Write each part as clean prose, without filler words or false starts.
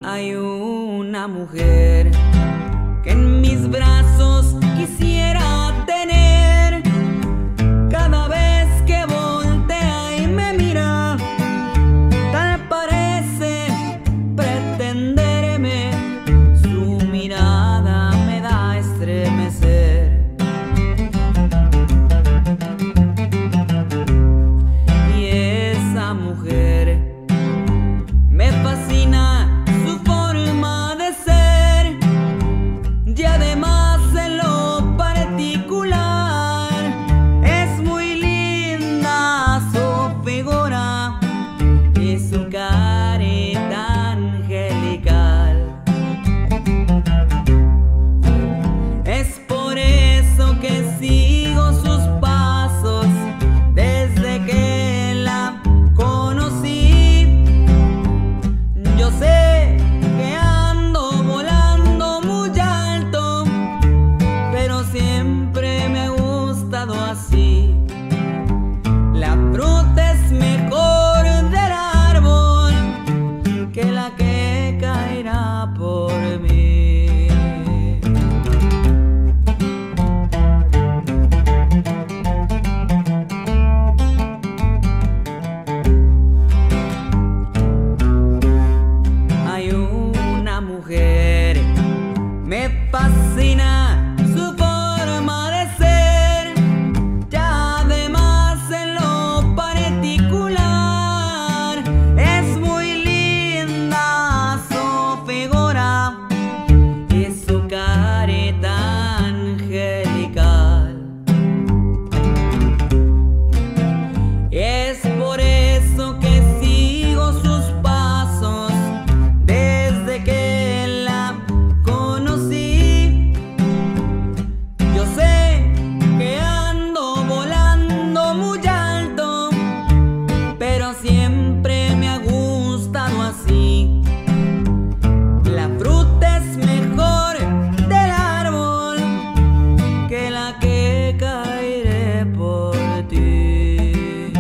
Hay una mujer que en mis brazos quisiera tener. Cada vez que voltea y me mira, tal parece pretenderme. Su mirada me da a estremecer. Y esa mujer me fascina. Y además en lo particular es muy linda su figura y su carita angelical. Es por eso que sigo sus pasos desde que la conocí. Yo sé que ando volando muy alto, pero siempre me ha gustado así. La fruta es mejor del árbol que la que caerá por mí. Hay una mujer, me fascina su forma de ser, y además en lo particular es muy linda su figura y su carita angelical. Es por eso que sigo sus pasos desde que la conocí. Yo sé que ando volando muy alto, pero siempre me ha gustado así. La fruta es mejor del árbol que la que caeré por ti.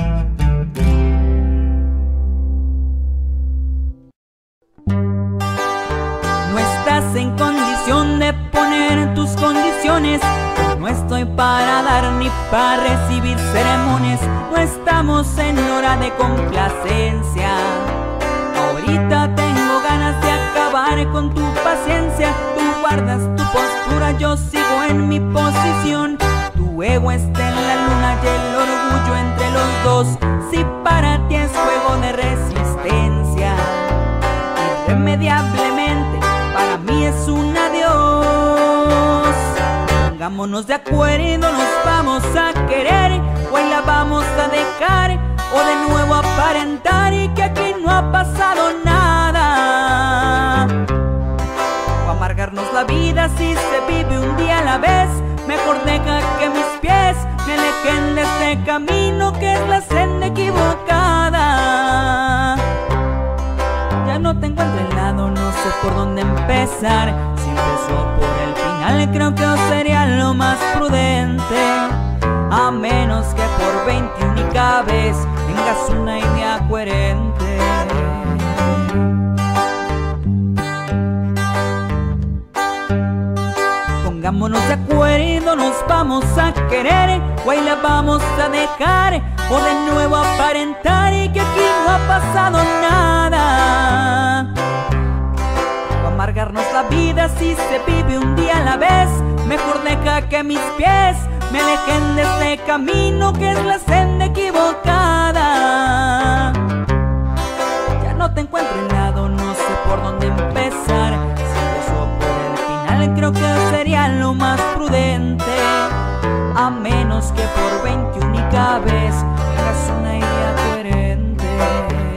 No estás en condición de poner tus condiciones. No estoy para dar ni para recibir ceremonias. No estamos en hora de complacencia. Ahorita tengo ganas de acabar con tu paciencia. Tú guardas tu postura, yo sigo en mi posición. Tu ego está en la luna y el orgullo entre los dos. Si para ti es juego de resistencia, irremediablemente para mí es un adiós. Pongámonos de acuerdo, nos vamos a querer, o ahí la vamos a dejar, o de nuevo aparentar y que aquí no ha pasado nada. O amargarnos la vida si se vive un día a la vez. Mejor deja que mis pies me alejen de este camino que es la senda equivocada. Ya no te encuentro el lado, no sé por dónde empezar. Si empezó por el final, creo que sería lo más prudente. A menos que por 21ª vez tengas una idea coherente. Pongámonos de acuerdo, nos vamos a querer, o ahí la vamos a dejar, o de nuevo aparentar y que aquí no ha pasado nada. O amargarnos la vida si se vive un día a la vez. Mejor deja que mis pies me alejen de este camino que es la senda equivocada. Ya no te encuentro el lado, no sé por dónde empezar. Si empezó por el final, creo que sería lo más prudente. A menos que por 21ª vez tengas una idea coherente.